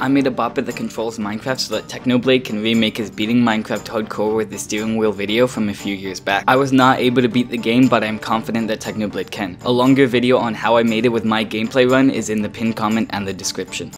I made a Bop It that controls Minecraft so that Technoblade can remake his beating Minecraft hardcore with the steering wheel video from a few years back. I was not able to beat the game, but I am confident that Technoblade can. A longer video on how I made it with my gameplay run is in the pinned comment and the description.